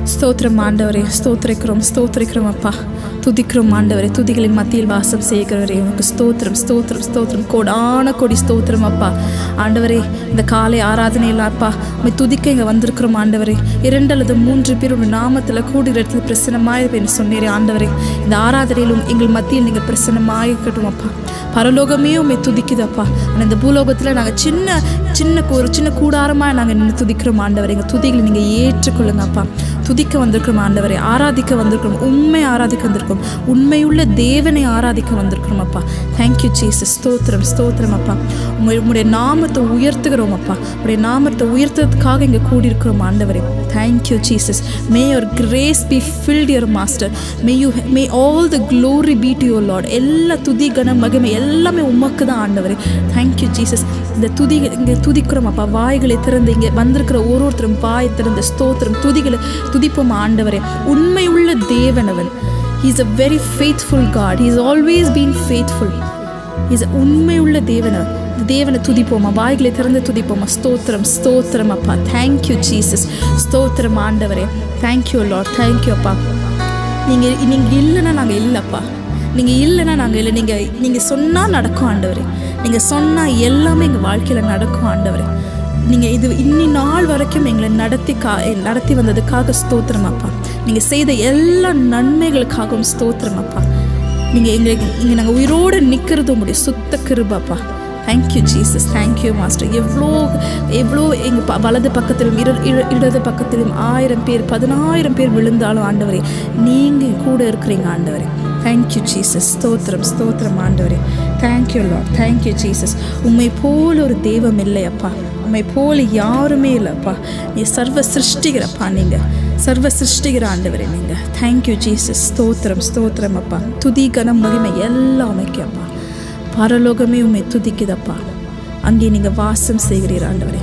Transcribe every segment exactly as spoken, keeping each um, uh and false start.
ஸ்தோத்திரம் ஆண்டவரே, ஸ்தோத்திரிக்கிறோம் ஸ்தோத்திரிக்கிறோம் அப்பா, துதிக்கிறோம் ஆண்டவரே. துதிகளின் மத்தியில் வாசம் செய்கிறவரே உனக்கு ஸ்தோத்திரம் ஸ்தோத்திரம் ஸ்தோத்திரம், கோடான கொடி ஸ்தோத்திரம் அப்பா. ஆண்டவரே, இந்த காலை ஆராதனையில் அப்பா உண்மை துதிக்க இங்கே வந்திருக்கிறோம் ஆண்டவரே. இரண்டு அல்லது மூன்று பேர் உங்கள் நாமத்தில் கூடுகிற இடத்துல பிரசன்னமாக சொன்னீரே ஆண்டவரே. இந்த ஆராதனையிலும் எங்கள் மத்தியில் நீங்கள் பிரசன்னமாக இருக்கட்டும் அப்பா. பரலோகமே உண்மை துதிக்குதப்பா. ஆனால் இந்த பூலோகத்தில் நாங்கள் சின்ன சின்ன ஒரு சின்ன கூடாரமாக நாங்கள் நின்று துதிக்கிறோம் ஆண்டவரே. எங்கள் துதிகளை நீங்கள் ஏற்றுக்கொள்ளுங்க அப்பா. துதிக்க வந்திருக்கிறோம் ஆண்டவரை, ஆராதிக்க வந்திருக்கிறோம், உண்மை ஆராதிக்க வந்திருக்கிறோம், உண்மையுள்ள தேவனை ஆராதிக்க வந்திருக்கிறோம் அப்பா. Thank you Jesus. ஸ்தோத்திரம் ஸ்தோத்திரம் அப்பா. உங்களுடைய நாமத்தை உயர்த்துகிறோம் அப்பா. உங்களுடைய நாமத்தை உயர்த்துறதுக்காக இங்கே கூடியிருக்கிறோம் ஆண்டவரே. Thank you Jesus. May your grace be filled your master. May you may all the glory be to your Lord. எல்லா துதி கன மகிமை எல்லாமே உமக்கு தான் ஆண்டவரே. Thank you Jesus. இந்த துதி இங்கே துதிக்கிறோம் அப்பா. வாய்களை திறந்து இங்கே வந்திருக்கிற ஒரு ஒருத்தரும் வாய் திறந்த ஸ்தோத்திரம் துதிகளை துதிப்போம் ஆண்டவரே. உண்மை உள்ள தேவனவன். He is a very faithful God. He has always been faithful. He is உண்மை உள்ள தேவனவன். தேவனை துதிப்போமா, வாய்களை திறந்து துதிப்போமா. ஸ்தோத்திரம் ஸ்தோத்திரம் அப்பா. Thank you Jesus. ஸ்தோத்திரம் ஆண்டவரே. Thank you Lord. தேங்க்யூ அப்பா. நீங்கள் நீங்கள் இல்லைன்னா நாங்கள் இல்லைப்பா. நீங்கள் இல்லைன்னா நாங்கள் இல்லை. நீங்கள் நீங்கள் சொன்னால் நடக்கும் ஆண்டவரே. நீங்கள் சொன்னால் எல்லாமே எங்கள் வாழ்க்கையில் நடக்கும் ஆண்டவரே. நீங்கள் இது இன்னி நாள் வரைக்கும் எங்களை நடத்தி கா நடத்தி வந்ததுக்காக ஸ்தோத்திரம் அப்பா. நீங்கள் செய்த எல்லா நன்மைகளுக்காகவும் ஸ்தோத்திரம் அப்பா. நீங்கள் எங்களுக்கு இங்கே நாங்கள் உயிரோடு நிற்கிறது உங்களுடைய சுத்த கிருபப்பா. Thank you Jesus. Thank you master. எவ்வளோ எவ்வளோ எங்கள் ப வலது பக்கத்திலும் இட இடது பக்கத்திலும் ஆயிரம் பேர் பதினாயிரம் பேர் விழுந்தாலும் ஆண்டவரே நீங்கள் கூட இருக்கிறீங்க ஆண்டவரே. Thank you Jesus. ஸ்தோத்திரம் ஸ்தோத்திரம் ஆண்டவரே. Thank you Lord. Thank you Jesus. உண்மை போல் ஒரு தெய்வம் இல்லையப்பா. உண்மை போல் யாருமே இல்லைப்பா. நீ சர்வ சிருஷ்டிகிறப்பா. நீங்கள் சர்வ சிருஷ்டிகிற ஆண்டவரே நீங்கள். Thank you Jesus. ஸ்தோத்திரம் ஸ்தோத்திரம் அப்பா. துதி கனம் மகிமை எல்லாம் உமைக்கப்பா. பரலோகமே உண்மை துதிக்குதப்பா. அங்கே நீங்கள் வாசம் செய்கிறீர் ஆண்டவரே.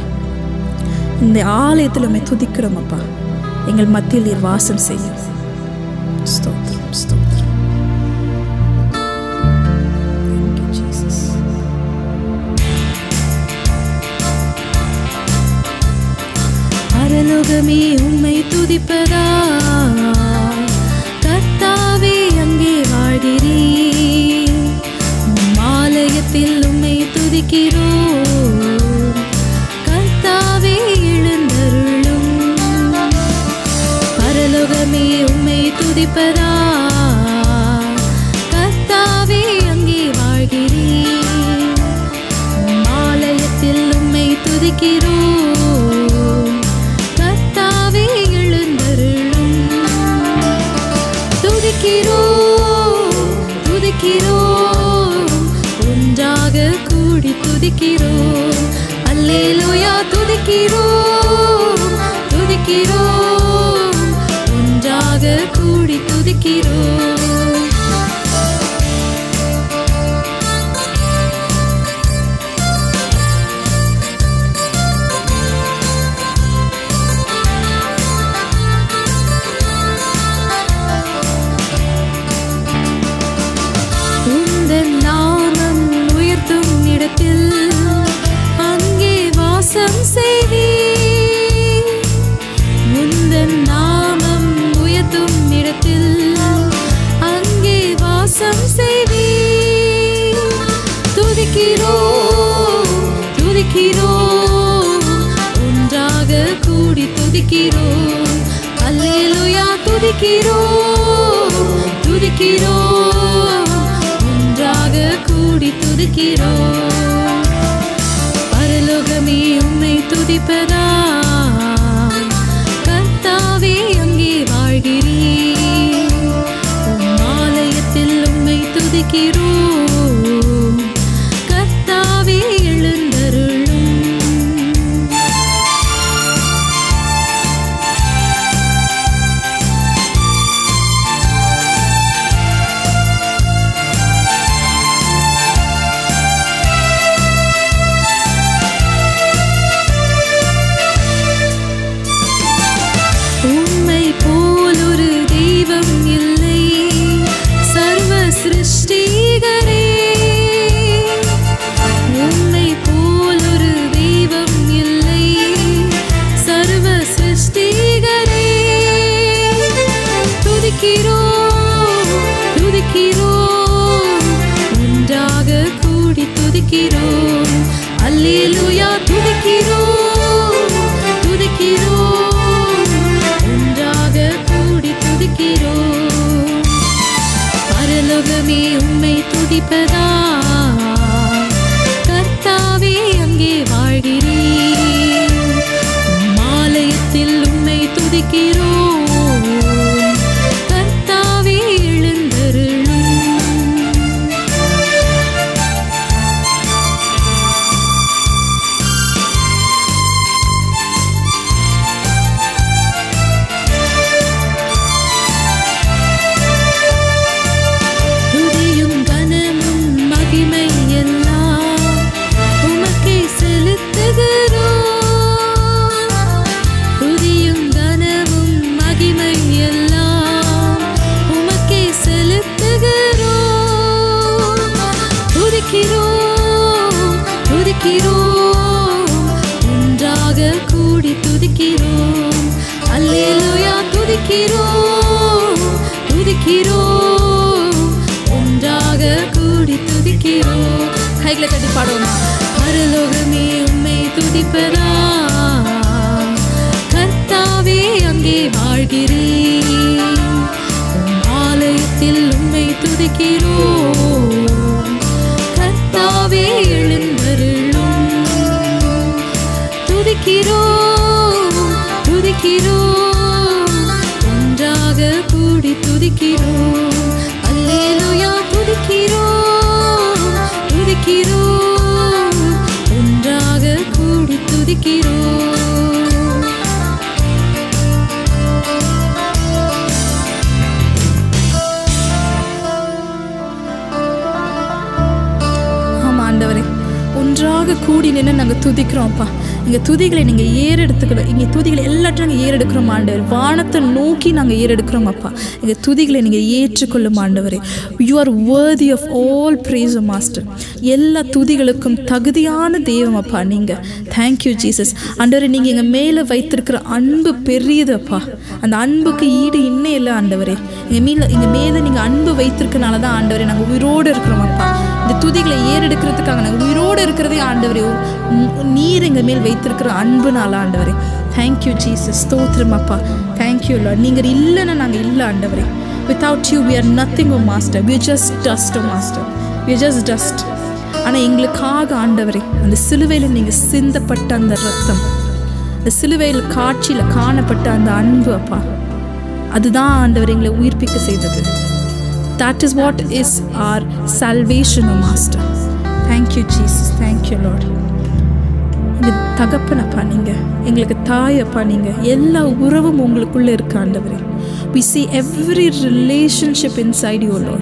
இந்த ஆலயத்தில் உண்மை துதிக்கிறோம் அப்பா. எங்கள் மத்தியில் நீர் வாசம் செய்யும். ஸ்தோத்திரம் ஸ்தோத்திரம். பரலோகமே உம்மை துதிப்பதா, கர்த்தாவே அங்கே வாழ்கிறீர். உம் ஆலயத்தில் உம்மை துதிக்கிறோம், கர்த்தாவே எழுந்தருளும். பரலோகமே உம்மை துதிப்பதா, கர்த்தாவே அங்கே வாழ்கிறீர். உம் ஆலயத்தில் உம்மை துதிக்கிறோம், ஒன்றாக கூடி துதிக்கிறோம். அல்லேலூயா துதிக்கிறோம் துதிக்கிறோம், ஒன்றாக கூடி துதிக்கிறோம். அங்கே வாசம் செய்வீர். உந்தன் நாமம் உயர்த்தும் இடத்தில் அங்கே வாசம் செய்வீர். துதிக்கிறோம் துதிக்கிறோம், ஒன்றாக கூடி துதிக்கிறோம். அல்லேலூயா துதிக்கிறோம் துதிக்கிறோம், ஒன்றாக கூடி துதிக்கிறோம். பரலோகமே உம்மை துதிப்பதா, கர்த்தாவே அங்கே வாழ்கிறீர். உம் ஆலயத்தில் உம்மை துதிக்கிறோம், கர்த்தாவே எழுந்தருளும். துதிக்கிறோம். கர்த்தாவே எழுந்தருளும். துதியும் கனமும் மகிமை எல்லாம் உமக்கே செலுத்துகிறோம். துதியும் கனமும் மகிமை எல்லாம் உமக்கே செலுத்துகிறோம். துதிக்கிறோம் துதிக்கிறோம் ஒன்றாக கூடி துதிக்கிறோம். அல்லேலூயா துதிக்கிறோம் துதிக்கிறோம் ஒன்றாக கூடி துதிக்கிறோம். கைகளை கட்டி பாடுவோம். பரலோகமே உம்மை துதிப்பதா, கர்த்தாவே அங்கே வாழ்கிறேன். உம் ஆலயத்தில் உம்மை துதிக்கிறோம். கர்த்தாவே எழுந்தருளும். துதிக்கிறோம் துதிக்கிறோம் ஒன்றாக கூடி துதிக்கிறோம். அல்லேலூயா துதிக்கிறோம் துதிக்கிறோம் ஒன்றாக கூடி துதிக்கிறோம். ஆமா ஆண்டவரே, ஒன்றாக கூடி நின்று நாங்கள் துதிக்கிறோம்ப்பா. இங்கே துதிகளை நீங்கள் ஏறெடுத்துக்கணும். இங்கே துதிகளை எல்லாத்தையும் நாங்கள் ஏறெடுக்கிறோம் ஆண்டவர். வானத்தை நோக்கி நாங்கள் ஏறெடுக்கிறோம் அப்பா. இங்கே துதிகளை நீங்கள் ஏற்றுக்கொள்ளும் ஆண்டவரே. You are worthy of all praise master. எல்லா துதிகளுக்கும் தகுதியான தெய்வம் அப்பா நீங்கள். Thank you Jesus. ஆண்டவரே, நீங்கள் எங்கள் மேலே வைத்திருக்கிற அன்பு பெரியது அப்பா. அந்த அன்புக்கு ஈடு இன்னும் இல்லை ஆண்டவரே. எங்கள் மேலே எங்கள் மேலே நீங்கள் அன்பு வைத்திருக்கனால தான் ஆண்டவரே நாங்கள் உயிரோடு இருக்கிறோம் அப்பா. இந்த துதிகளை ஏறெடுக்கிறதுக்காக நாங்கள் உயிரோடு இருக்கிறதே ஆண்டவரே நீர் எங்கள் மேல் வைத்திருக்கிற அன்புனால ஆண்டவரே. Thank you Jesus. ஸ்தோத்திரம் அப்பா. Thank you Lord. நீங்கள் இல்லைன்னா நாங்கள் இல்லை ஆண்டவரே. Without you we are nothing O master. We are just dust O master. We are just dust. ஆனால் எங்களுக்காக ஆண்டவரே அந்த சிலுவையில் நீங்கள் சிந்தப்பட்ட அந்த ரத்தம், அந்த சிலுவையில் காட்சியில் காணப்பட்ட அந்த அன்பு அப்பா, அதுதான் ஆண்டவர் எங்களை உயிர்ப்பிக்க செய்தது. That is what is our salvation, O Master. Thank you, Jesus. Thank you, Lord. எங்கள் தகப்பனப்பா நீங்கள், எங்களுக்கு தாயப்பா நீங்கள், எல்லா உறவும் உங்களுக்குள்ளே இருக்கு ஆண்டவரே. We see every relationship inside you, Lord.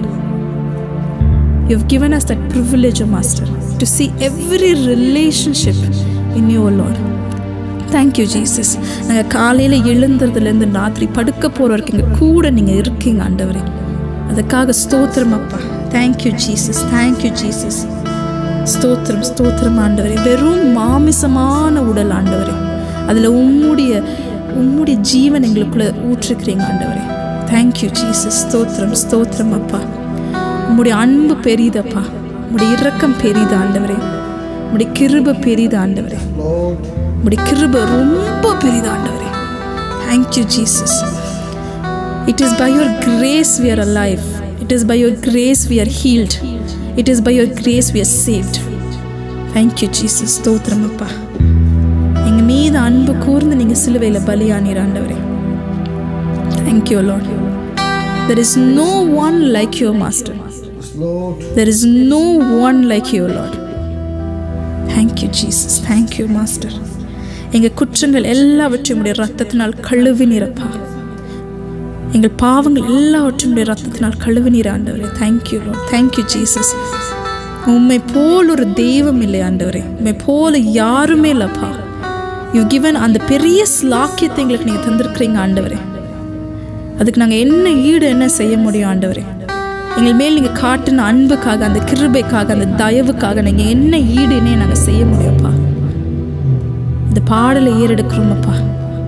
You have given us that privilege, O Master, to see every relationship in you, Lord. Thank you, Jesus. நாங்கள் காலையில் எழுந்ததுலேருந்து ராத்திரி படுக்க போகிற வரைக்கும் எங்கள் கூட நீங்கள் இருக்கீங்க ஆண்டவரே. அதுக்காக ஸ்தோத்திரம் அப்பா. Thank you Jesus. Thank you Jesus. ஸ்தோத்திரம் ஸ்தோத்திரம் ஆண்டவரே. வெறும் மாமிசமான உடல் ஆண்டவரே, அதில் உம்முடைய உம்முடைய ஜீவன் எங்களுக்குள்ளே ஊற்றுக்கிறீங்க ஆண்டவரே. Thank you Jesus. ஸ்தோத்திரம் ஸ்தோத்திரம் அப்பா. உம்முடைய அன்பு பெரிதப்பா. உம்முடைய இரக்கம் பெரிது ஆண்டவரே. உம்முடைய கிருபை பெரிது ஆண்டவரே. உம்முடைய கிருபை ரொம்ப பெரிது ஆண்டவரே. Thank you Jesus. It is by your grace we are alive. It is by your grace we are healed. It is by your grace we are saved. Thank you, Jesus. ஸ்தோத்திரம் அப்பா. எங்கள் மீது அன்பு கூர்ந்து நீங்கள் சிலுவையில் பலியானீர் ஆண்டவரே. Thank you, Lord. There is no one like you, Master. There is no one like you, Lord. Thank you, Jesus. Thank you, Master. எங்கள் குற்றங்கள் எல்லாவற்றையும் உடைய ரத்தத்தினால் கழுவினீரப்பா. எங்கள் பாவங்கள் எல்லாவற்றும் ரத்தத்தினால் கழுவினீர் ஆண்டவரே. Thank you Lord. Thank you Jesus. உம்மை போல் ஒரு தெய்வம் இல்லை ஆண்டவரே. உம்மை போல யாருமே இல்லப்பா. யூ கிவன் அந்த பெரிய ஸ்லாக்கியத்தை எங்களுக்கு நீங்கள் தந்திருக்கிறீங்க ஆண்டவரே. அதுக்கு நாங்கள் என்ன ஈடு என்ன செய்ய முடியும் ஆண்டவரே? எங்கள் மேல் நீங்கள் காட்டின அன்புக்காக, அந்த கிருபைக்காக, அந்த தயவுக்காக நீங்கள் என்ன ஈடுன்னே நாங்கள் செய்ய முடியும்ப்பா. இந்த பாடலை ஏறெடுக்கிறோமப்பா.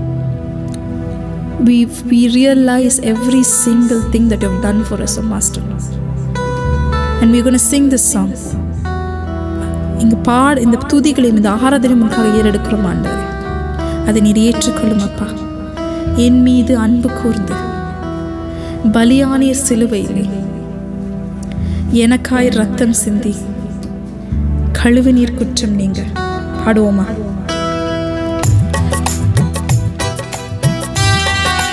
We, we realize every single thing that you have done for us, O Master. And we're going to sing this song. இங்கே பாட இந்த துதிகளையும் இந்த ஆராதனையும் உங்களுக்காக ஏறெடுக்கிறோம் ஆண்டவரே. அதை நீர் ஏற்றுக்கொள்ளும் அப்பா. என் மீது அன்பு கூர்ந்து பலியானீர் சிலுவையிலே, எனக்காய் ரத்தம் சிந்தி கழுவினீர் குற்றம் நீங்க. பாடுவோமா?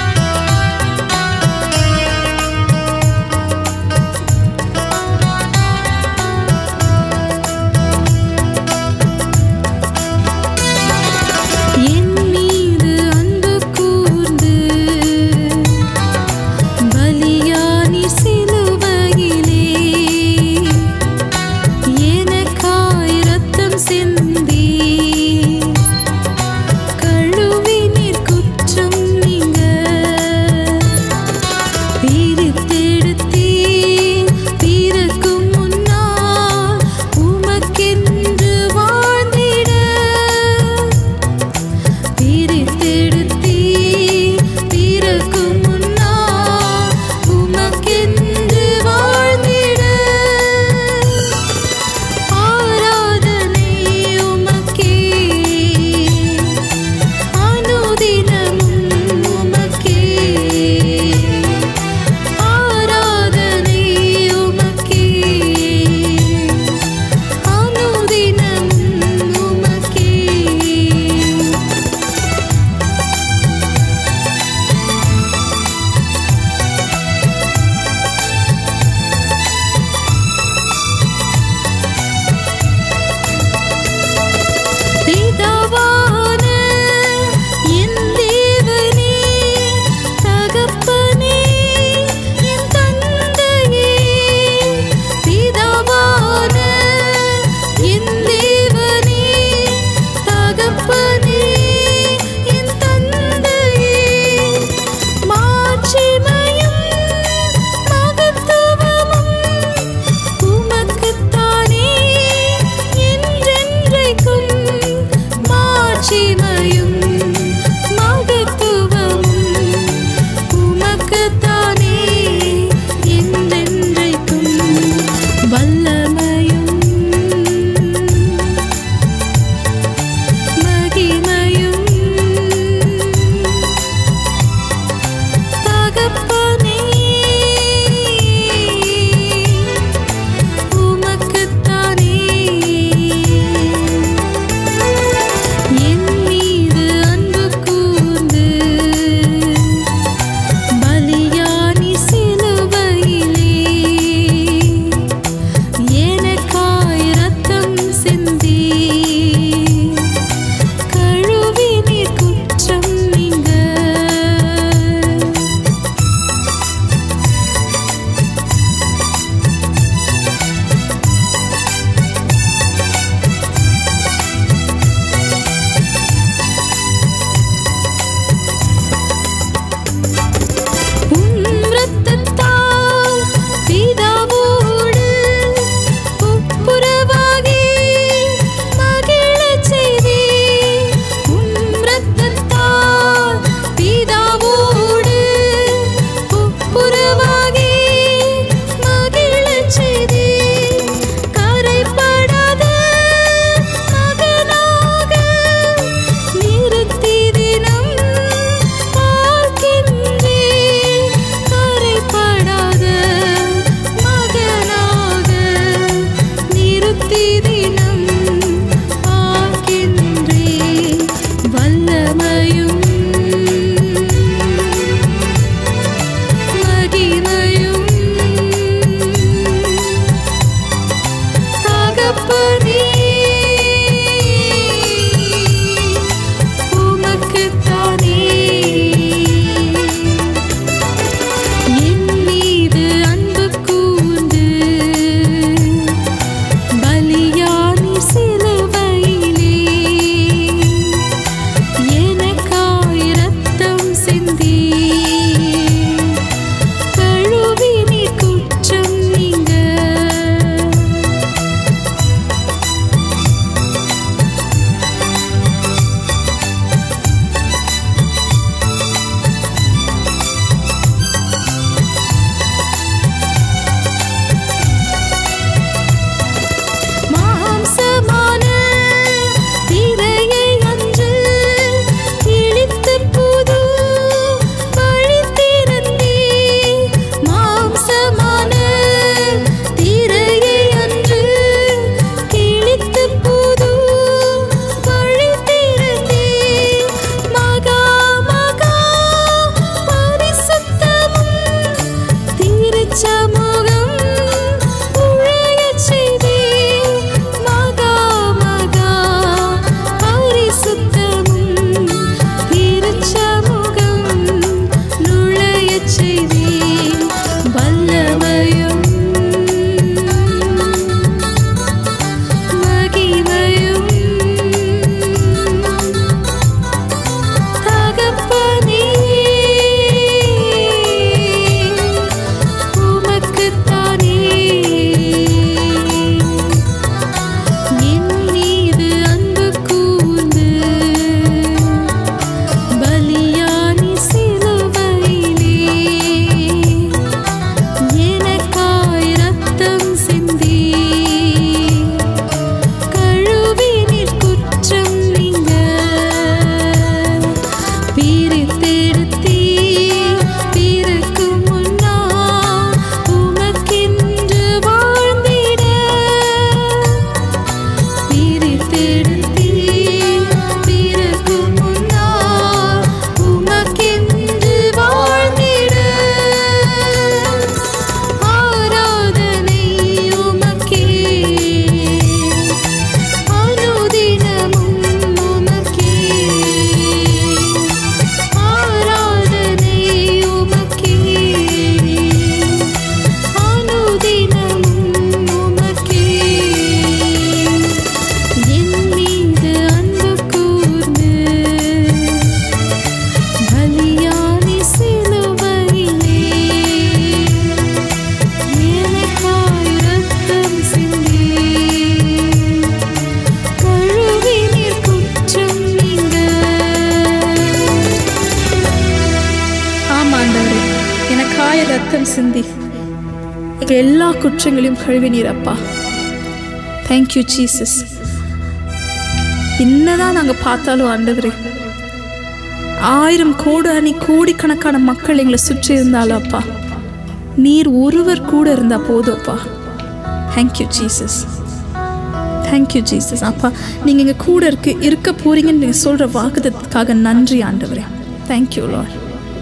நமக்காய் ரத்தம் சிந்தி எங்கள் எல்லா குற்றங்களையும் கழுவினீர் அப்பா. Thank you Jesus. என்னதான் நாங்கள் பார்த்தாலும் ஆண்டவரே, ஆயிரம் கோடானி கோடிக்கணக்கான மக்கள் எங்களை சுற்றி இருந்தாலும் அப்பா, நீர் ஒருவர் கூட இருந்தா போதும் அப்பா. Thank you Jesus. Thank you Jesus. அப்பா, நீங்க எங்க கூட இருக்க இருக்க போறீங்கன்னு நீங்க சொல்ற வாக்குத்தத்தத்துக்காக நன்றி ஆண்டவரே. Thank you lord.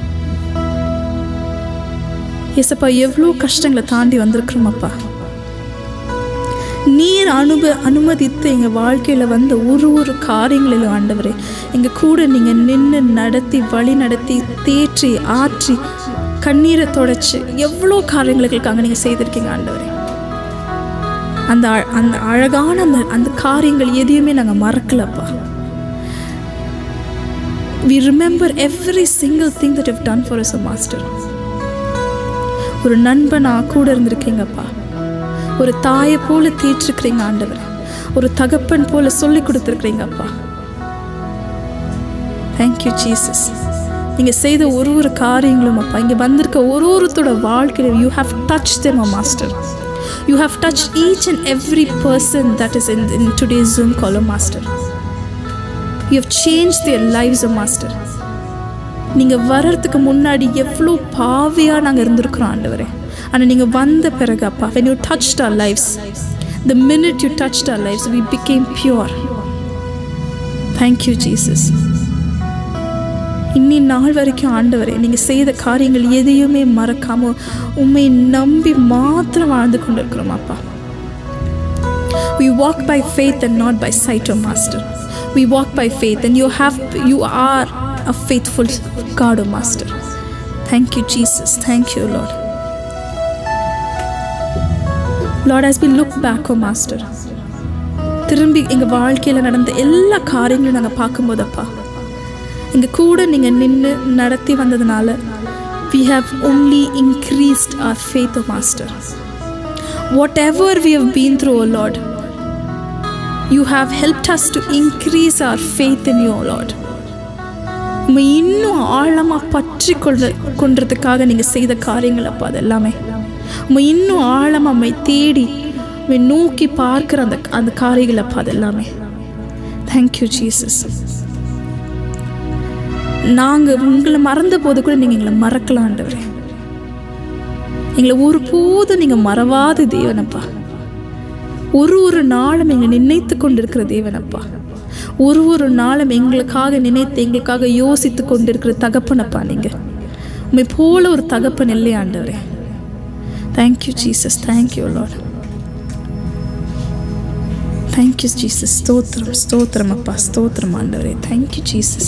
ஏசப்பா, எவ்வளோ கஷ்டங்களை தாண்டி வந்திருக்கிறோம் அப்பா. நீர் அனுப அனுமதித்து எங்கள் வாழ்க்கையில் வந்த ஒரு ஒரு காரியங்களிலும் ஆண்டவரே, எங்கள் கூட நீங்கள் நின்று நடத்தி வழி நடத்தி தேற்றி ஆற்றி கண்ணீரை தொடச்சி எவ்வளோ காரியங்களுக்காக நீங்கள் செய்திருக்கீங்க ஆண்டவரே. அந்த அந்த அழகான அந்த அந்த காரியங்கள் எதையுமே நாங்கள் மறக்கலப்பா. We remember every single thing that you've done for us, Master. ஒரு நண்பனா கூட இருந்திருக்கீங்கப்பா. ஒரு தாயை போல தேற்றிருக்கிறீங்க ஆண்டவர். ஒரு தகப்பன் போல சொல்லி கொடுத்துருக்கிறீங்கப்பா. Thank you Jesus. நீங்கள் செய்த ஒரு ஒரு காரியங்களும் அப்பா, இங்கே வந்திருக்க ஒரு ஒருத்தோட வாழ்க்கையில் you have touch them a master. You have touch each and every person that is in in today's Zoom call a master. You have change their lives a master. நீங்கள் வர்றதுக்கு முன்னாடி எவ்வளோ பாவியாக நாங்கள் இருந்திருக்கிறோம் ஆண்டவரே. ஆனால் நீங்கள் வந்த பிறகு அப்பா, when you touched our lives, the minute you touched our lives, we became pure. Thank you Jesus. இன்னி நாள் வரைக்கும் ஆண்டவரே, நீங்கள் செய்த காரியங்கள் எதையுமே மறக்காம உம்மை நம்பி மாத்திரம் வாழ்ந்து கொண்டு இருக்கிறோம் அப்பா. We walk by faith and not by sight, O Master. We walk by faith and you have you are a faithful God, O Master. Thank you Jesus. Thank you Lord. Lord, as we look back, O Master, திரும்பி எங்கள் வாழ்க்கையில் நடந்த எல்லா காரியங்களும் நாங்கள் பார்க்கும்போது அப்பா, எங்கள் கூட நீங்கள் நின்று நடத்தி வந்ததுனால we have only increased our faith, O Master. Whatever we have been through, O Lord, you have helped us to increase our faith in you, O Lord. உம்மை இன்னும் ஆழமாக பற்றி கொள்ள கொண்டதுக்காக நீங்கள் செய்த காரியங்கள் அப்பா, அது எல்லாமே உம்மை இன்னும் ஆழமாக உம்மை தேடி உம்மை நோக்கி பார்க்குற அந்த அந்த காரியங்கள் அப்பா, அது எல்லாமே. Thank you Jesus. நாங்கள் உங்களை மறந்த போது கூட நீங்கள் எங்களை மறக்கலாம் ஆண்டவரே. எங்களை ஒரு போதும் நீங்கள் மறவாத தேவனப்பா. ஒரு ஒரு நாளும் எங்களை நினைத்து கொண்டிருக்கிற தேவனப்பா. ஒரு ஒரு நாளும் எங்களுக்காக நினைத்து எங்களுக்காக யோசித்து கொண்டிருக்கிற தகப்பனப்பா. நீங்கள் உண்மை போல ஒரு தகப்பன் இல்லை ஆண்டவரே. Thank you Jesus. Thank you Lord. Thank you Jesus. ஸ்தோத்திரம் ஸ்தோத்திரம் அப்பா. ஸ்தோத்திரம் ஆண்டவரே. Thank you Jesus.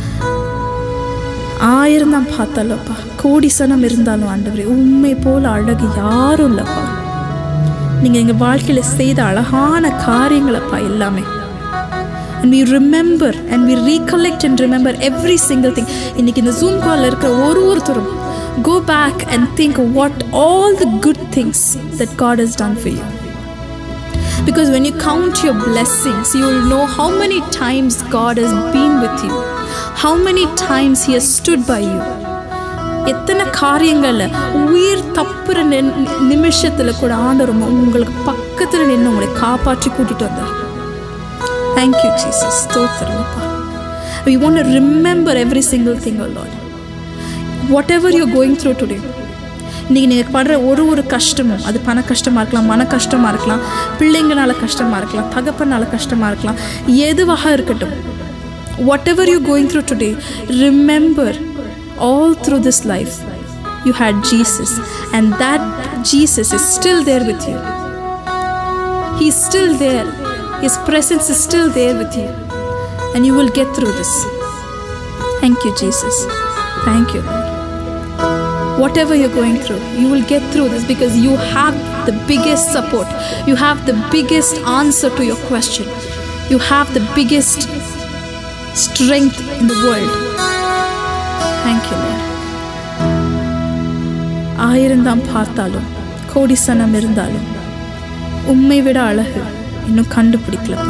ஆயிரம் தான் பார்த்தாலும் அப்பா, கோடி சனம் இருந்தாலும் ஆண்டவரே, உண்மை போல அழகு யாரும் இல்லைப்பா. நீங்கள் எங்கள் வாழ்க்கையில் செய்த அழகான காரியங்கள் அப்பா எல்லாமே. And we remember and we recollect and remember every single thing. இன்னைக்கு இந்த ஜூம் காலில் இருக்கிற ஒரு ஒருத்தரும் go back and think what all the good things that God has done for you. Because when you count your blessings, you will know how many times God has been with you. How many times He has stood by you. எத்தனை காரியங்களில் உயிர் தப்புற நிமிஷத்தில் கூட ஆண்டவர் உங்களுக்கு பக்கத்தில் நின்று உங்களை காப்பாற்றி கூட்டிகிட்டு வந்தார். Thank you Jesus. ஸ்தோத்திரம்ப்பா. We want to remember every single thing, oh Lord. Whatever you're going through today, இன்றைக்கி நீங்கள் படுற ஒரு ஒரு கஷ்டமும், அது பண கஷ்டமாக இருக்கலாம், மன கஷ்டமாக இருக்கலாம், பிள்ளைங்களால கஷ்டமாக இருக்கலாம், தகப்பனால கஷ்டமாக இருக்கலாம், எதுவாக இருக்கட்டும். Whatever you're going through today, remember all through this life you had Jesus, and that Jesus is still there with you. He's still there. His presence is still there with you, and you will get through this. Thank you Jesus. Thank you Lord. Whatever you're going through, you will get through this because you have the biggest support. You have the biggest answer to your question. You have the biggest strength in the world. Thank you Lord. ஆயிரம் தான் பார்த்தாலும், கோடி சனம் இருந்தாலும், உம்மை விட அழகு இன்னும் கண்டுபிடிக்கலப்பா.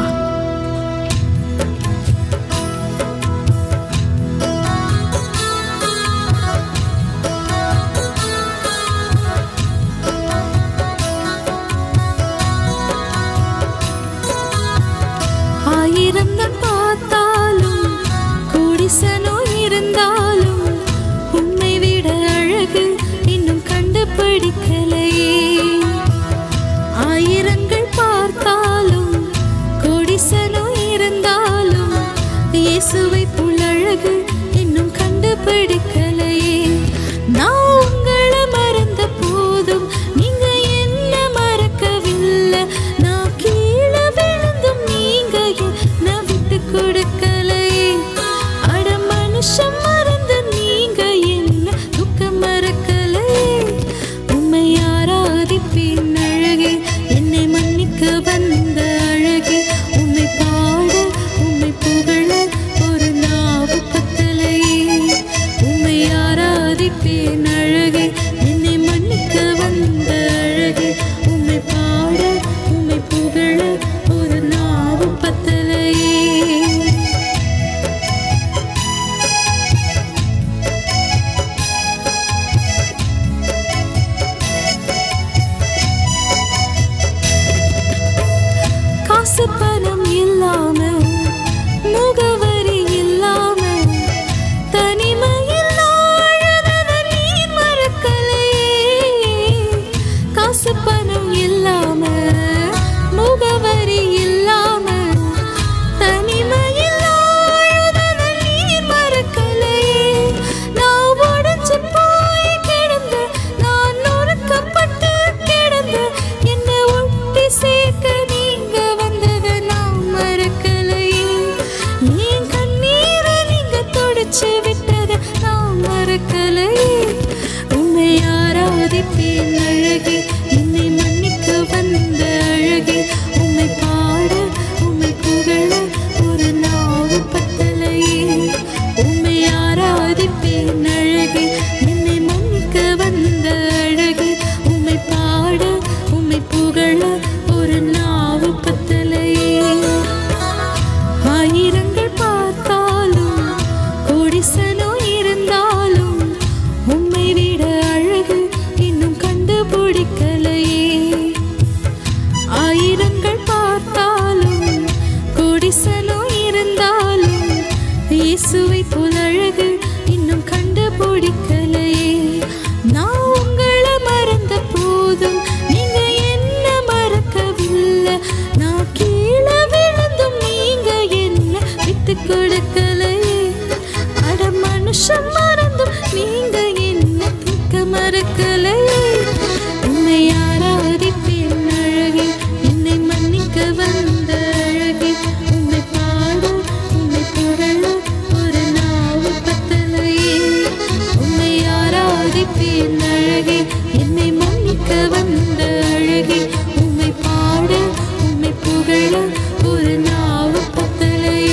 இயேசுவை போல் அழகு இன்னும் கண்டுபிடிக்கலையே. நான் உங்களை மறந்த போதும் நீங்க என்ன மறக்கவில்லை. நான் கீழே விழுந்தும் நீங்க என்ன விட்டு கொடுக்கலையே. அட மனுஷன் மறந்தும் நீங்க என்ன தூக்க மறக்கலையே. உன்னை ஆராதிப்பேன் அழகே, என்னை மன்னிக்க வந்த அழகே. உன்னை பாட உன்னை புகழ ஒரு நாவு பத்தலையே. உன்னை ஆராதிப்பேன் அழகே, என்னை மன்னிக்க வந்த அழகே. உன்னை பாட உன்னை புகழ ஒரு நாவு பத்தலையே.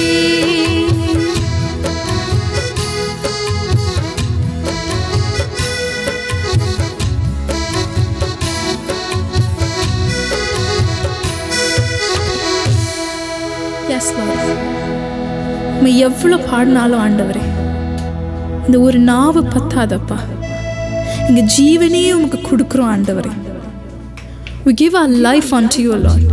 எஸ் லார்ட், நம்ம எவ்வளோ பாடினாலும் ஆண்டவரே இந்த ஒரு நாவு பத்தாதப்பா. இங்க ஜீவனையே உமக்கு கொடுக்குறோம் ஆண்டவரே. We give our life unto you, Lord.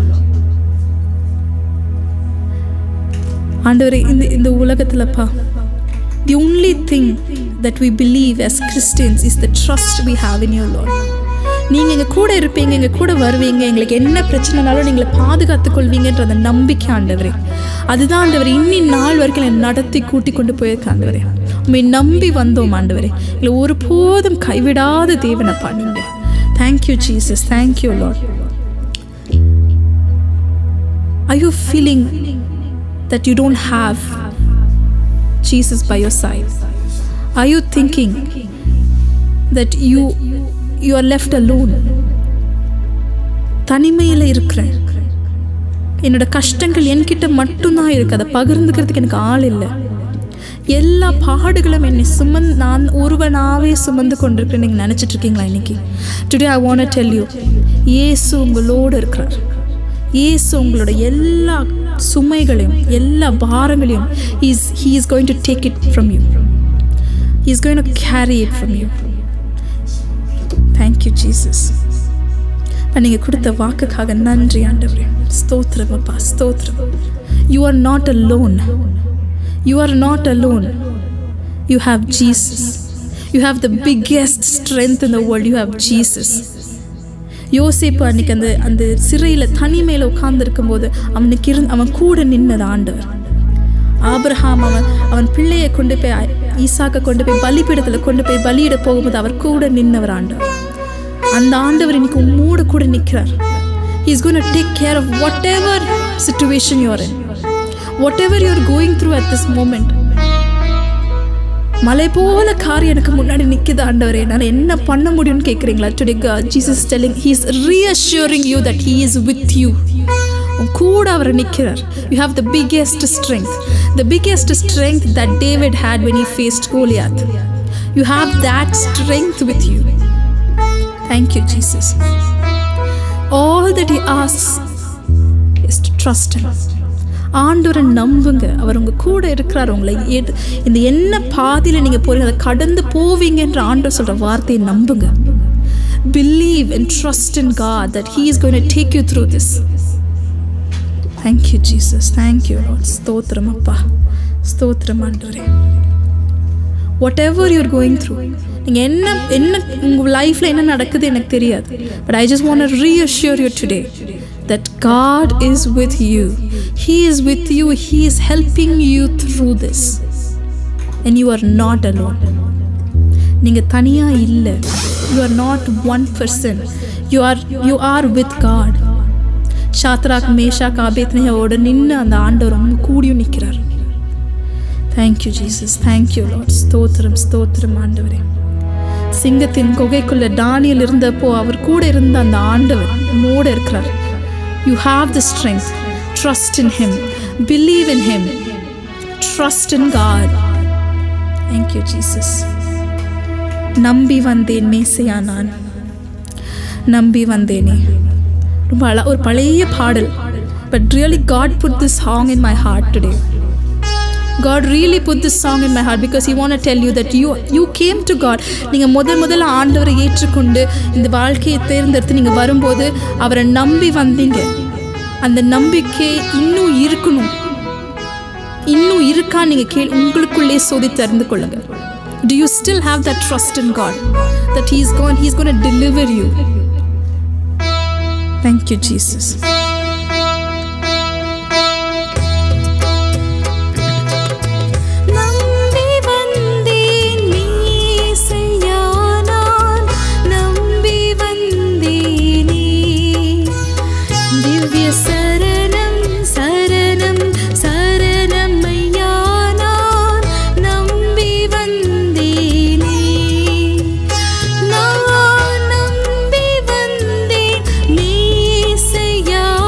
ஆண்டவரே இந்த இந்த உலகத்துலப்பா the only thing that we believe as Christians is the trust we have in you, Lord. நீங்கள் எங்கள் கூட இருப்பீங்க, எங்கள் கூட வருவீங்க, எங்களுக்கு என்ன பிரச்சனைனாலும் நீங்களை பாதுகாத்துக் கொள்வீங்கன்ற அந்த நம்பிக்கை ஆண்டவரே, அதுதான் ஆண்டவரே இன்னும் நாள் வரைக்கும் என்னை நடத்தி கூட்டி கொண்டு போயிருக்க ஆண்டவரே. உண்மை நம்பி வந்தோம் ஆண்டவரே, இல்லை ஒருபோதும் கைவிடாத தேவனப்பா நீங்கள். Thank you Jesus, thank you lord. Are you feeling that you don't have Jesus by your side? Are you thinking that you you are left alone? தனிமையில் இருக்கிறேன், என்னோட கஷ்டங்கள் என்கிட்ட மட்டும்தான் இருக்குது, அதை பகிர்ந்துக்கிறதுக்கு எனக்கு ஆள் இல்லை, எல்லா பாடுகளும் என்னை சுமந்து நான் ஒருவனாகவே சுமந்து கொண்டிருக்கிறேன் நீங்கள் நினச்சிட்டு இருக்கீங்களா? இன்னைக்கு today I want to tell you, இயேசு உங்களோடு இருக்கிறார். இயேசு உங்களோட எல்லா சுமைகளையும் எல்லா பாரங்களையும் is he is going to take it from you. He is going to carry it from you. Thank you Jesus. நீங்கள் கொடுத்த வாக்குக்காக நன்றி ஆண்டவரே. ஸ்தோத்திரம் அப்பா, ஸ்தோத்திரம். You are not alone. You are not alone. You have Jesus. You have the biggest strength in the world. You have Jesus. யோசேப்பு அன்னைக்கு அந்த அந்த சிறையில் தனிமையில் உட்கார்ந்துருக்கும் போது அவனுக்கு இருந்து அவன் கூட நின்னது ஆண்டவர். ஆபிரகாம் அவன் அவன் பிள்ளையை கொண்டு போய் ஈசாக்கை கொண்டு போய் பலிபீடத்தில் கொண்டு போய் பலியிட போகும்போது அவர் கூட நின்னவர் ஆண்டவர். அந்த ஆண்டவர் இன்னைக்கு உம்மோடு கூட நிற்கிறார். He is going to take care of whatever situation you are in, whatever you are going through at this moment. மலை போல காரியம் எனக்கு முன்னாடி நிற்குது ஆண்டவரே, நான் என்ன பண்ண முடியும்னு கேட்குறீங்களா? Today God Jesus is telling, he is reassuring you that he is with you. உன் கூட அவர் நிற்கிறார். You have the biggest strength, the biggest strength that David had when he faced Goliath. You have that strength with you. Thank you Jesus. All that he asks is to trust him. ஆண்டவரை நம்புங்க, அவர் உங்கள் கூட இருக்கிறார். உங்களை எது இந்த என்ன பாதையில் நீங்கள் போகிறீங்க அதை கடந்து போவீங்கன்ற ஆண்டவர் சொல்கிற வார்த்தையை நம்புங்க. Believe and trust in God that he is going to take you through this. Thank you Jesus. Thank you Lord. ஸ்தோத்திரம் அப்பா, ஸ்தோத்திரம் ஆண்டவரே. Whatever you're going through, நீங்கள் என்ன என்ன உங்கள் லைஃப்பில் என்ன நடக்குது எனக்கு தெரியாது, but I just want to reassure you today that God is with you. He is with you. He is helping you through this. And you are not alone. நீங்கள் தனியாக இல்லை. You are not one person. You are you are with God. Shadrach Meshach ஆபேத்நேகோடு நின்று அந்த ஆண்டவர் உங்க கூடியும் நிற்கிறார். Thank you Jesus. Thank you Lord. ஸ்தோத்திரம், ஸ்தோத்திரம் ஆண்டவரே. சிங்கத்தின் குகைக்குள்ள தானியேல் இருந்தப்போ அவர் கூட இருந்த அந்த ஆண்டவர் உம்மோடு இருக்கிறார். You have the strength. Trust in him. Believe in him. Trust in God. Thank you Jesus. நம்பி வந்தேன் மேசையா நான், நம்பி வந்தேனே. ரொம்ப அழ ஒரு பழைய பாடல், but really God put this song in my heart today. God really put this song in my heart because he want to tell you that you you came to God. நீங்கள் முதல் முதல்ல ஆண்டவரை ஏற்றுக்கொண்டு இந்த வாழ்க்கையை தேர்ந்தெடுத்து நீங்கள் வரும்போது அவரை நம்பி வந்தீங்க. அந்த நம்பிக்கை இன்னும் இருக்கணும். இன்னும் இருக்கா நீங்க கேள் உங்களுக்குள்ளே சோதித்து அறிந்து கொள்ளுங்க. Do you still have that trust in God that he's gone he's going to deliver you? Thank you Jesus. Yeah.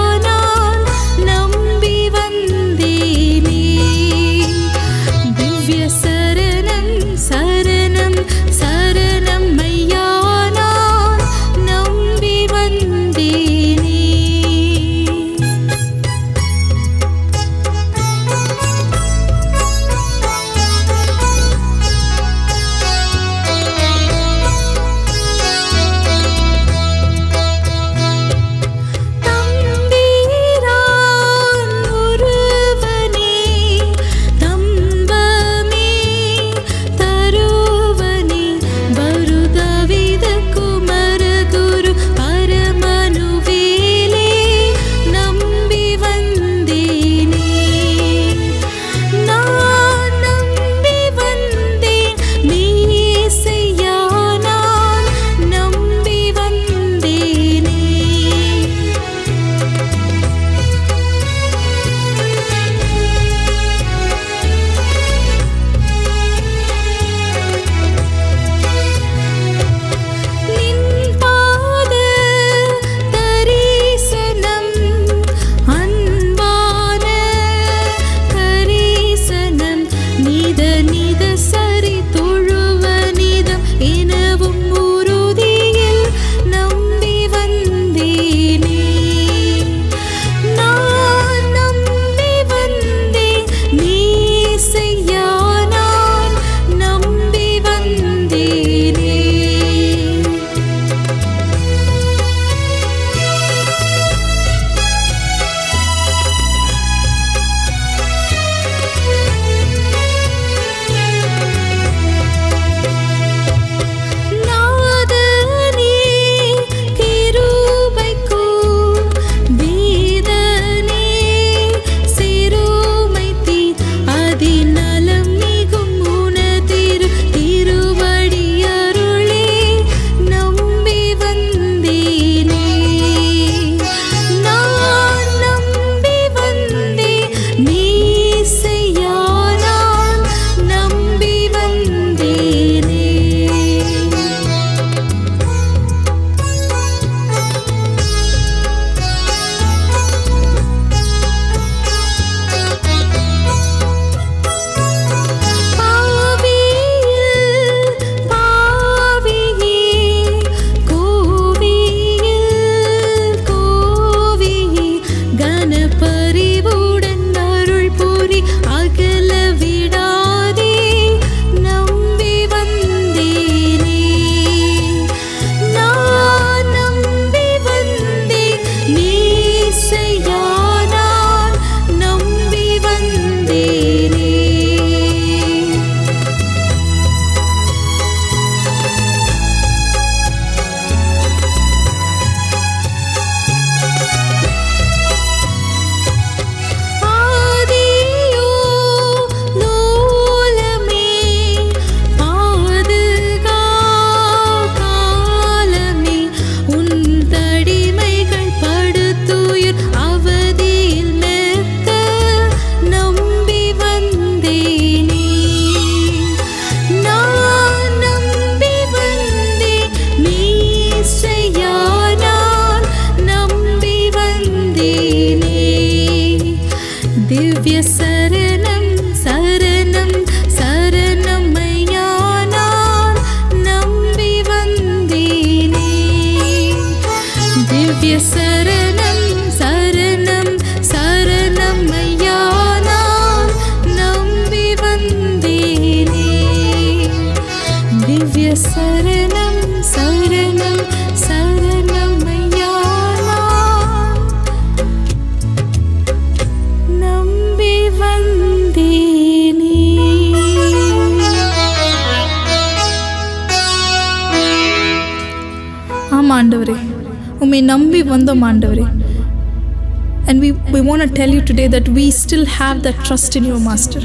ஆமா ஆண்டவரே, உம்மை நம்பி வந்தோம் ஆண்டவரே. And we, we want to tell you today that we still have that trust in your master.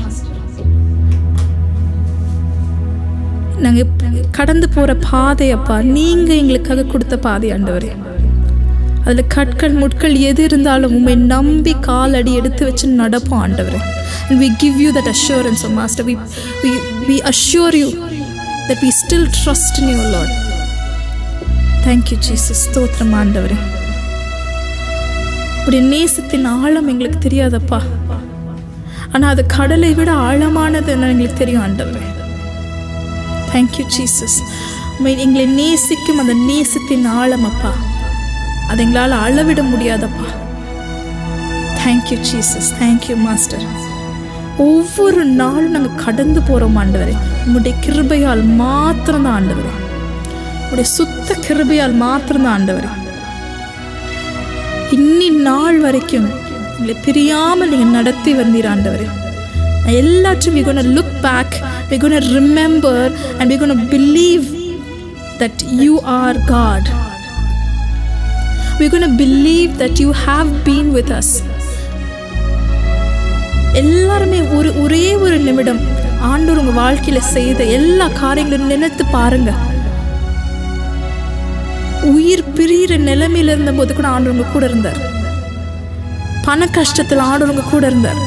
நாங்கள் கடந்து போகிற பாதை அப்பா நீங்கள் எங்களுக்காக கொடுத்த பாதை ஆண்டவரே. அதில் கற்கள் முட்கள் எது இருந்தாலும் உண்மை நம்பி காலடி எடுத்து வச்சு நடப்போம் ஆண்டவரே. And we give you that assurance, oh Master. We, we, we assure you that we still trust in you, Lord. Thank you, Jesus. ஸ்தோத்திரம் ஆண்டவரே. உடைய நேசத்தின் ஆழம் எங்களுக்கு தெரியாதப்பா, ஆனால் அது கடலை விட ஆழமானது எங்களுக்கு தெரியும் ஆண்டவரே. Thank you Jesus. எங்களை நேசிக்கும் அந்த நேசத்தின் ஆழம் அப்பா, அதை எங்களால் அளவிட முடியாதப்பா. Thank you Jesus. Thank you master. ஒவ்வொரு நாளும் நாங்கள் கடந்து போகிறோம் ஆண்டவரே, உங்களுடைய கிருபையால் மாத்திரம்தான் ஆண்டவரே, உங்களுடைய சுத்த கிருபையால் மாத்திரம்தான் ஆண்டவரே. இன்னி நாள் வரைக்கும் எங்களை பிரியாமல் நீங்கள் நடத்தி வந்தீர் ஆண்டவரே. எல்லாத்தையும் we're going to look back, we're going to remember, and we're going to believe that you are God. We're going to believe that you have been with us. எல்லாருமே ஒரு ஒரே ஒரு நிமிடம் ஆண்டவர் உங்க வாழ்க்கையில செய்த எல்லா காரியங்களும் நினைத்து பாருங்க. உயிர் பிரிகிற நிலைமையில இருந்த போது கூட ஆண்டவர் உங்க கூட இருந்தார். பண கஷ்டத்தில் ஆண்டவர் உங்க கூட இருந்தார்.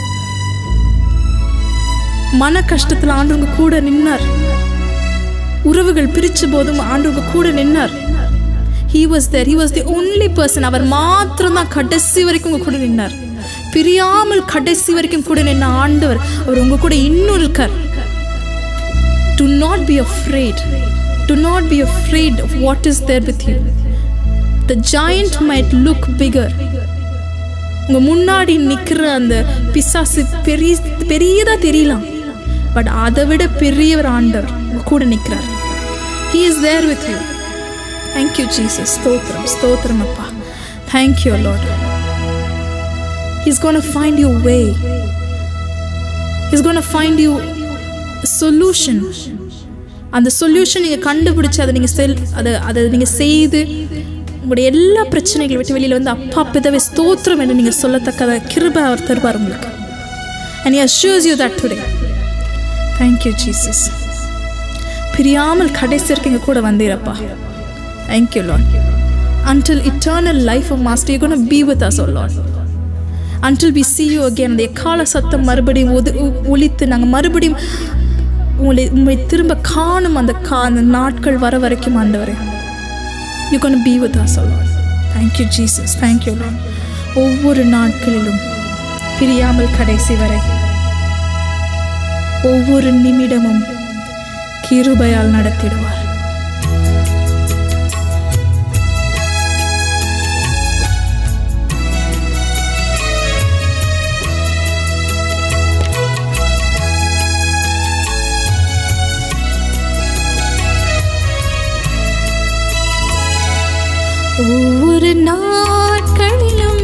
மன கஷ்டத்தில் ஆண்டவர் உங்க கூட நின்னார். உறவுகள் பிரிச்ச போதும் ஆண்டவர் உங்க கூட நின்னார். He was there. He was the only person. அவர் மாத்திரம் தான் கடைசி வரைக்கும் உங்க கூட நின்னார். பிரியாமல் கடைசி வரைக்கும் கூட நின்ன ஆண்டவர் அவர் உங்க கூட இன்னும் இருக்கார். Do not be afraid. Do not be afraid of what is there with you. The giant might look bigger. உங்க முன்னாடி நிக்கிற அந்த பிசாசு பெரிய பெரியதா தெரியலாம், பட் அதை விட பெரியவர் ஆண்டவர் உங்க கூட நிற்கிறார். He is there with you. Thank you Jesus. ஸ்தோத்திரம் ஸ்தோத்திரம் அப்பா. Thank you Lord. He's going to find you a way. He's going to find you a solution. அந்த சொல்யூஷன் நீங்கள் கண்டுபிடிச்சி அதை நீங்கள் செல் அதை அதை நீங்கள் செய்து உங்களுடைய எல்லா பிரச்சனைகளை விட்டு வெளியில் வந்து அப்பா பிதாவே ஸ்தோத்திரம் என்று நீங்கள் சொல்லத்தக்கத கிருபை அவர் தருவார் உங்களுக்கு. And he assures you that today. Thank you Jesus. பிரியாமல் கடைசி வரைக்கும் எங்கள் கூட வந்தீரப்பா. Thank you Lord. Until eternal life of Master, you're going to be with us, oh Lord. Until we see you again. அந்த எக்கால சத்தம் மறுபடியும் ஒது ஒலித்து நாங்கள் மறுபடியும் உங்களை உங்களை திரும்ப காணும் அந்த கா அந்த நாட்கள் வர வரைக்கும் ஆண்டவரே, you're going to be with us, oh Lord. Thank you Jesus. Thank you Lord. ஒவ்வொரு நாட்களிலும் பிரியாமல் கடைசி வரை ஒவ்வொரு நிமிடமும் கிருபையால் நடத்திடுவார். ஒவ்வொரு நாட்களிலும்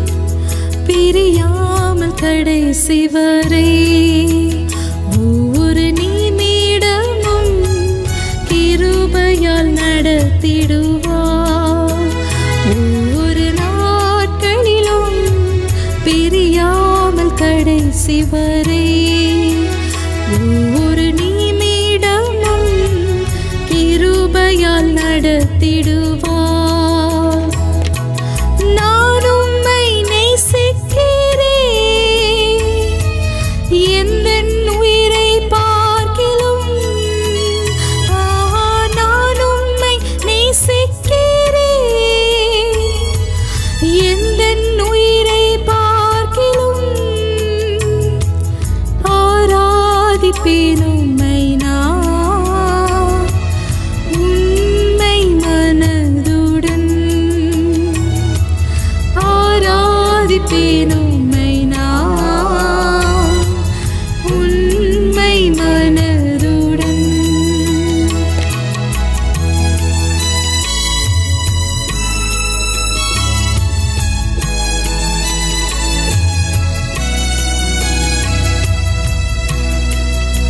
பிரியாமல் கடைசி வரை ஒவ்வொரு நிமிடமும் கிருபையால் நடத்திடுவார். ஒவ்வொரு நாட்களிலும் பிரியாமல் கடைசி வரை ஒவ்வொரு நிமிடமும் கிருபையால் நடத்திடுவார்.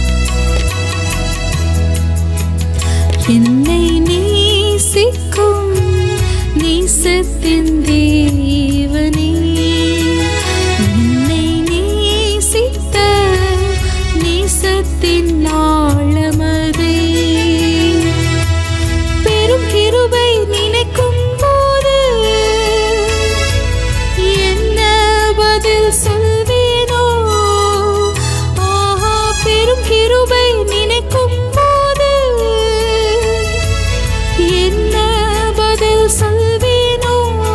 என்னை நேசிக்கும் நேசத்தின் தேவனே, என்னை நேசித்த நேசத்தின் ஆழமதே. பெரும் கிருபை நினைக்கும் போது என்ன பதில் சொல்வேனோ? ஆஹா, பெரும் கிருபை நினைக்கும் போது என்ன பதில் சொல்வேனோ?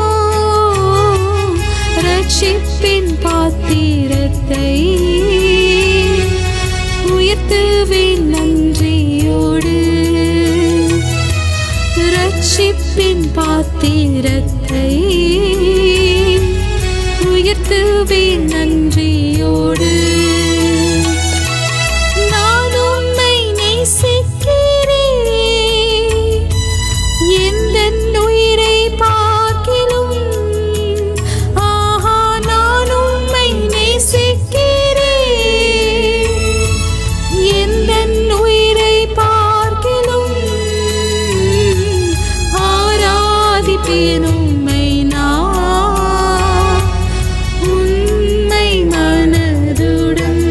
ரட்சிப்பின் பாத்திரத்தை உயர்த்துவேன் நன்றியோடு, ரட்சிப்பின் பாத்திரத்தை உயர்த்துவேன் நன்றியோடு. நான் உம்மை நேசிக்கிறேன், எந்தன் உயிரை பார்க்கிலும். ஆஹா, நான் உம்மை நேசிக்கிறேன், எந்தன் உயிரை பார்க்கிலும். ஆராதிப்பேன் உம்மை நான் உண்மை மனதுடன்,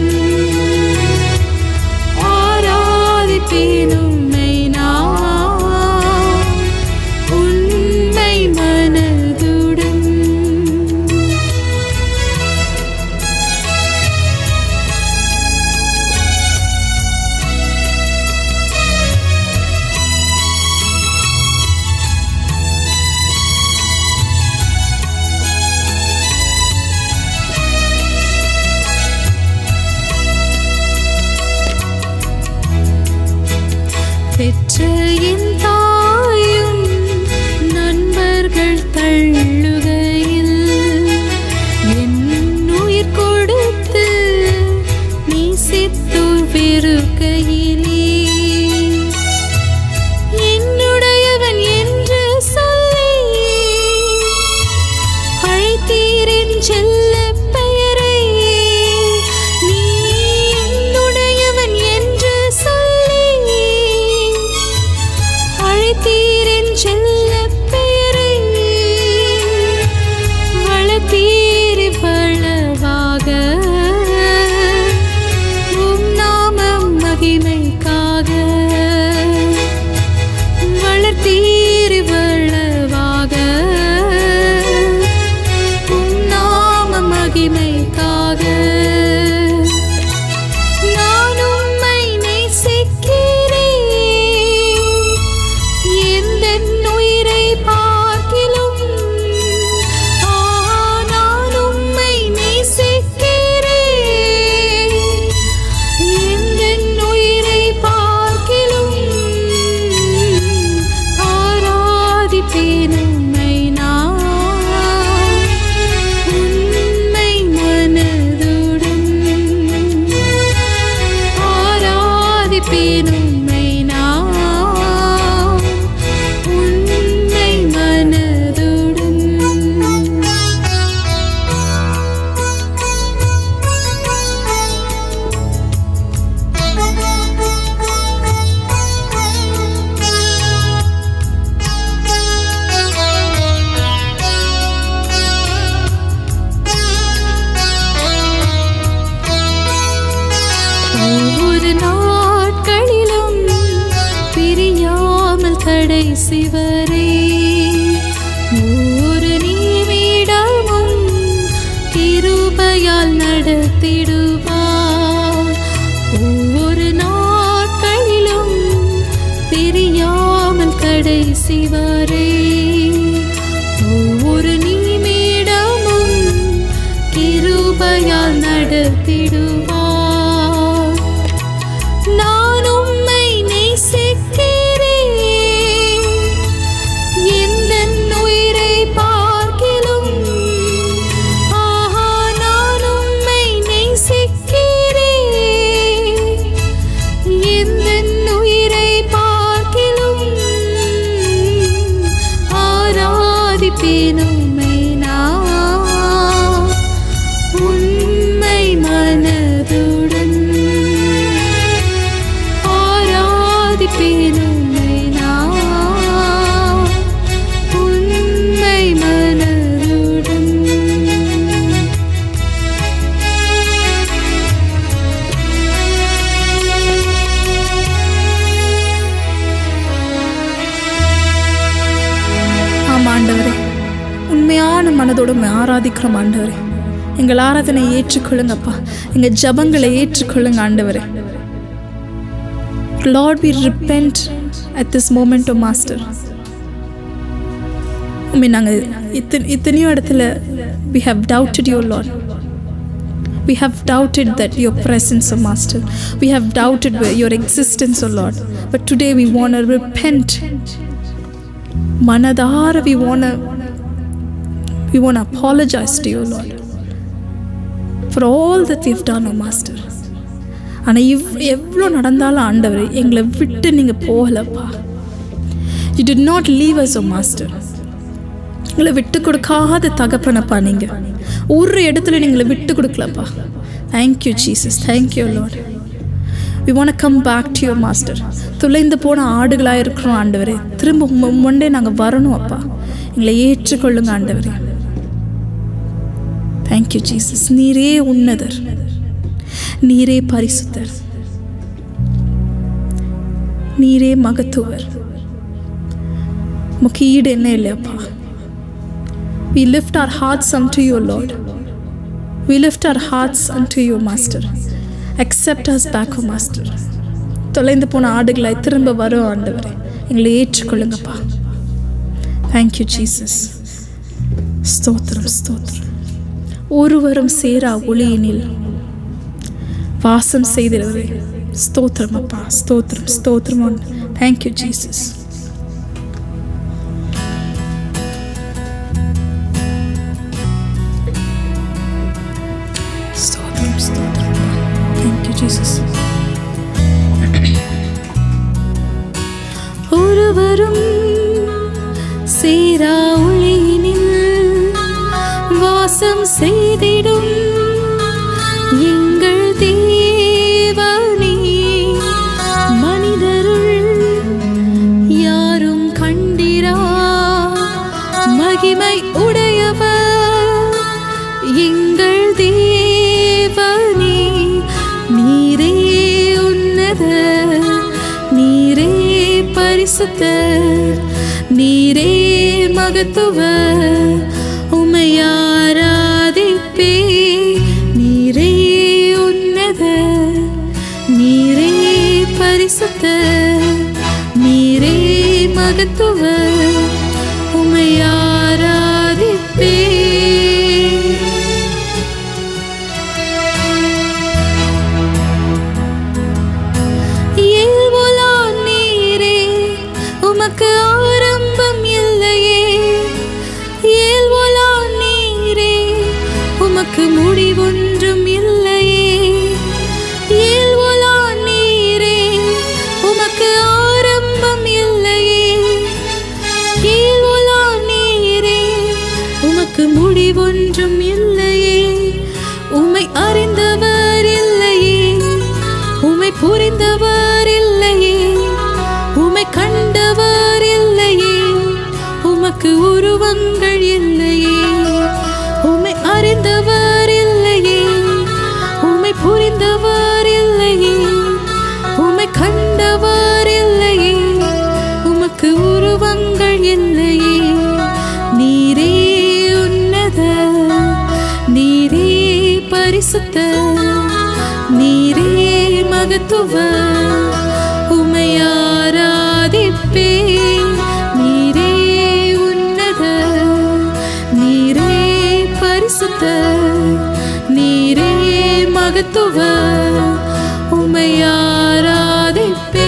ஆராதிப்பேன் உம்மை நான் உண்மை மனதுடன். பெற்ற என் தாயும் நண்பர்கள் தள்ளுகையில் என் உயிர் கொடுத்து நேசித்தோர் வெறுக்கையிலே, என்னுடையவன் என்று சொல்லி அழைத்தீரின் செல்ல பெயரை. நீ என்னுடையவன் என்று சொல்லி அழைத்தீரின் செல்ல பெயரை. வளர்த்தீரி வளவாக உம் நாமம் மகிமைக்காக, வளர்த்தீரி வளவாக உம் நாமம் மகிமைக்காக. நான் உம்மை நேசிக்கிறேன், எந்தன் உயிரை பார்க்கிலும். ஆஹா, நான் உம்மை நேசிக்கிறேன், எந்தன் உயிரை பார்க்கிலும். ஆராதிப்பேன் உம்மை நான் உண்மை மனதுடன், ஆராதிப்பேன் உம்மை நான் உண்மை மனதுடன். ஒவ்வொரு நாட்களிலும் பிரியாமல் கடைசி வரை ஒவ்வொரு நிமிடமும் கிருபையால் நடத்திடுவார். ஒவ்வொரு நாட்களிலும் பிரியாமல் கடைசி வரை ஒவ்வொரு நிமிடமும் கிருபையால் நடத்திடுவார். நான் உம்மை நேசிக்கிறேன், எந்தன் உயிரை பார்க்கிலும். ஆஹா, நான் உம்மை நேசிக்கிறேன், எந்தன் உயிரை பார்க்கிலும். மனதோடு ஆராதிக்கிறோம் ஆண்டவரே. எங்கள் ஆராதனை ஏற்றுக்கொள்ளுங்கப்பா, எங்கள் ஜபங்களை ஏற்றுக்கொள்ளுங்க ஆண்டவரே. Lord, we repent at this moment, oh Master. உம்மை நாங்கள் இத்தனை இத்தனையோ இடத்துல we have doubted you, Lord. We have doubted that your presence, oh Master. We have doubted your existence, oh Lord. But today we want to repent. Manadara, we want to we want to apologize to you, Lord, for all that we have done, oh Master. ஆனால் இவ் எவ்வளோ நடந்தாலும் ஆண்டவரே எங்களை விட்டு நீங்கள் போகலப்பா. You did not leave us, oh Master. எங்களை விட்டு கொடுக்காத தகப்பனப்பா. நீங்கள் ஒரு இடத்துல நீங்களை விட்டு கொடுக்கலப்பா. Thank you, Jesus. Thank you, Lord. We want to come back to you, Master. துளைந்து போன ஆடுகளாக இருக்கிறோம் ஆண்டவரே. திரும்ப முன்னே நாங்கள் வரணும் அப்பா. எங்களை ஏற்றுக்கொள்ளுங்க ஆண்டவரே. Thank you, Jesus. நீரே உன்னதர், நீரே பரிசுத்தர், நீரே மகத்துவர். உமக்கு ஈடு என்ன இல்லையப்பா. We lift our hearts unto you, Lord. We lift our hearts unto you, Master. Accept us back, oh Master. தொலைந்து போன ஆடுகளாய் திரும்ப வரும் ஆண்டவரே. எங்களை ஏற்றுக்கொள்ளுங்கப்பா. Thank you, Jesus. ஸ்தோத்திரம், ஸ்தோத்திரம். ஒருவரும் சேரா ஒளியினில் வாசம் செய்திருவரே. ஸ்தோத்திரம் அப்பா, ஸ்தோத்திரம், ஸ்தோத்திரம். Thank you, Jesus. ஸ்தோத்திரம், ஸ்தோத்திரம். Thank you, Jesus. ஒருவரும் சேரா ஒளியினில் வாசம் செய்திடும் எங்கள் தேவனே. மனிதருள் யாரும் கண்டிரா மகிமை உடையவர் எங்கள் தேவனே. நீரே உன்னதர், நீரே பரிசுத்தர், நீரே மகத்துவர். உம்மை ஆராதிப்பே. நீரே உன்னதர், நீரே பரிசுத்தர், நீரே மகத்துவர். உம்மை ஆராதிப்பே. இயல்புலா நீரே, உமக்கு ஆரம்பம் இல்லையே. இயல்புலா நீரே, உமக்கு முடிவொன்றும் இல்லையே. இயல்புலா நீரே, உமக்கு ஆரம்பம் இல்லையே. இயல்புலா நீரே, உமக்கு முடிவொன்றும் இல்லையே. உம்மை அறிந்தவர் இல்லையே, உம்மை புரிந்தவர் இல்லையே, உம்மை கண்டவர் இல்லையே. உமக்கு உருவங்கள் இல்லையே. உம்மை அறிந்தவர் இல்லையே, உம்மை புரிந்தவர் இல்லையே, உம்மை கண்டவர் இல்லையே. உமக்கு உருவங்கள் இல்லையே. நீரே உன்னதர், நீரே பரிசுத்தர், நீரே மகத்துவர். உம்மை ஆராதிப்பே. நீரே உன்னதர், நீரே பரிசுத்தர், நீரே மகத்துவர். உம்மை ஆராதிப்பே.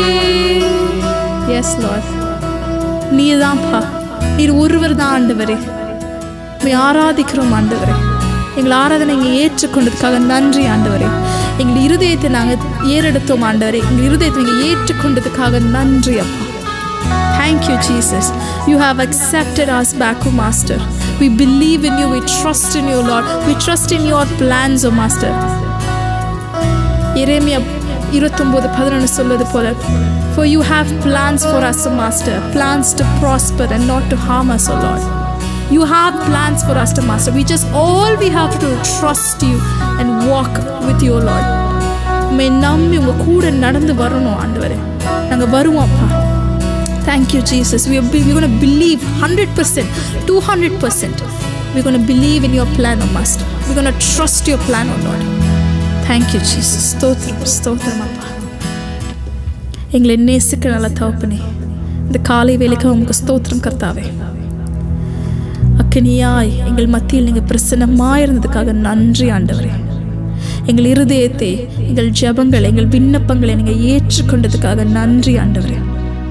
எஸ் லார்ட், நீதான்ப்பா. நீர் ஒருவர் தான் ஆண்டவரே. உம்மை ஆராதிக்கிறோம் ஆண்டவரே. எங்கள் ஆராதனை இங்கே ஏற்றுக்கொண்டதுக்காக நன்றி ஆண்டவரே. எங்கள் இருதயத்தை நாங்கள் ஏறெடுத்தோம் ஆண்டவரே. எங்கள் இருதயத்தை நீங்கள் ஏற்றுக்கொண்டதுக்காக நன்றி அப்பா. Thank you, Jesus. You have accepted us back, oh Master. We believe in you. We trust in you, Lord. We trust in your plans, oh Master. எரேமியா இருபத்தொன்பது பதினொன்று சொல்வது போல, for you have plans for us, oh Master, plans to prosper and not to harm us, oh Lord. You have plans for us, oh Master. We just all we have to do is trust you and walk with you, Lord. மே நம்பி உங்க கூட நடந்து வரணும் ஆண்டவரே. நாங்க வருவோம் அப்பா. Thank you, Jesus. We are we're going to believe one hundred percent, two hundred percent We're going to believe in your plan, oh Master. We're going to trust your plan, oh Lord. Thank you, Jesus. ஸ்தோத்திரம் ஸ்தோத்திரம் அப்பா. எங்களை நேசிக்கிற நல்ல தகப்பனே, இந்த காலை வேளைக்கு உமக்கு ஸ்தோத்திரம் கர்த்தாவே. அக்கினியாய் எங்கள் மத்தியில் நீங்கள் பிரசன்னமாக இருந்ததுக்காக நன்றி ஆண்டவரே. எங்கள் இருதயத்தை, எங்கள் ஜெபங்கள், எங்கள் விண்ணப்பங்களை நீங்கள் ஏற்றுக்கொண்டதுக்காக நன்றி ஆண்டவரே.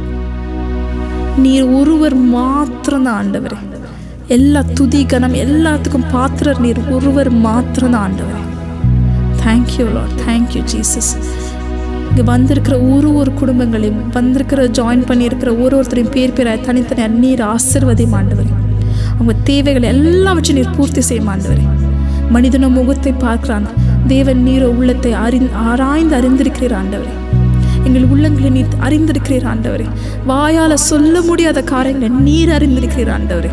நீர் ஒருவர் மாத்திரம்தான் ஆண்டவரே. எல்லா துதி கனம் எல்லாத்துக்கும் பாத்திரர் நீர் ஒருவர் மாத்திரம்தான் ஆண்டவரே. Thank you Lord, thank you Jesus. இங்கே வந்திருக்கிற ஒரு ஒரு குடும்பங்களையும், வந்திருக்கிற ஜாயின் பண்ணியிருக்கிற ஒரு ஒருத்தரையும் பேர் பேராக தனித்தனியாக நீர் ஆசீர்வதியும் ஆண்டவரே. அவங்க தேவைகளை எல்லாவற்றையும் நீர் பூர்த்தி செய்யும் ஆண்டவரே. மனிதன முகத்தை பார்க்கிறான், தேவன் நீரோ உள்ளத்தை அறி ஆராய்ந்து அறிந்திருக்கிறீர் ஆண்டவரே. எங்கள் உள்ளங்களை நீர் அறிந்திருக்கிறீர் ஆண்டவரே. வாயால் சொல்ல முடியாத காரியங்களை நீர் அறிந்திருக்கிறீர் ஆண்டவரே.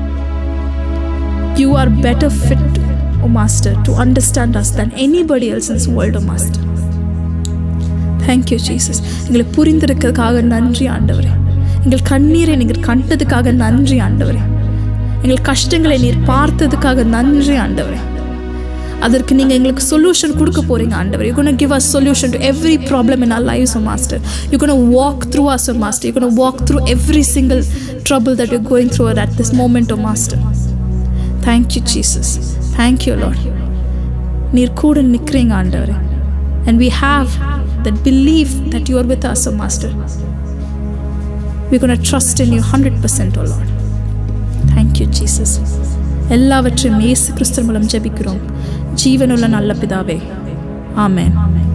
You are better fit, oh Master, to understand us than anybody else in this world, oh Master. Thank you, Jesus. எங்களை புரிந்திருக்கிறதுக்காக நன்றி ஆண்டவரே. எங்கள் கண்ணீரை நீங்கள் கண்டதுக்காக நன்றி ஆண்டவரே. எங்கள் கஷ்டங்களை நீர் பார்த்ததுக்காக நன்றி ஆண்டவரே. அதற்கு நீங்கள் எங்களுக்கு சொல்யூஷன் கொடுக்க போகிறீங்க ஆண்டவர். You're going to give us solution to every problem in our lives, oh Master. You're going to walk through us, oh Master. You're going to walk through every single trouble that we're going through at this moment, oh Master. Thank you, Jesus. Thank you, Lord. நீர் கூட நிற்கிறீங்க ஆண்டவரே. And we have that belief that you are with us, oh Master. We're going to trust in you one hundred percent, oh Lord. Thank you, Jesus. எல்லாவற்றையும் இயேசு கிறிஸ்து மூலம் ஜெபிக்கிறோம் ஜீவனுள்ள நல்ல பிதாவே. ஆமென்.